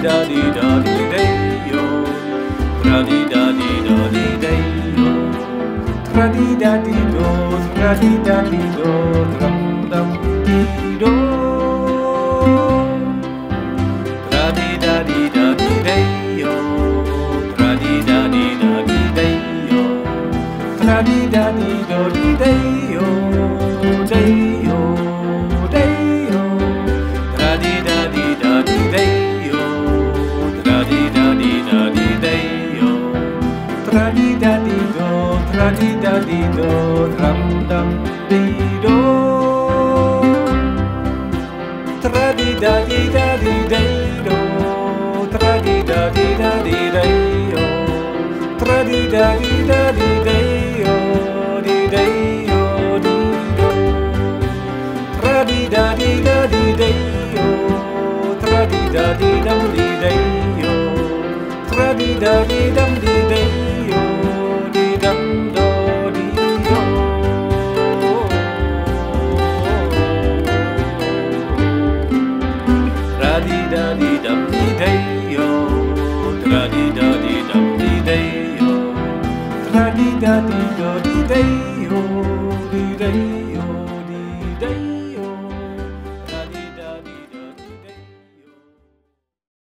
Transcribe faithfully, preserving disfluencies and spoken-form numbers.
da di da di day yo, tra di da di da di day yo, tra di da di do, tra di da di do, dram dam di do, tra di da di da di day yo, tra di da di da di day yo, tra di da di do di day yo, day yo, day yo, tra di da di da di day yo, tra di da di da di day yo, tra di da di do, tra di da di do, dram dam di do, tra di da di da di day do, tra di da di da di day yo, tra di da di da di day yo, di day yo, di do, tra di da di da di day yo, tra di da di dam di day yo, tra di da di dam di day yo, di dam do di do, tra di da di dam di day yo, tra di da di dam di day yo, tra di da di do di day yo, di day yo, di day.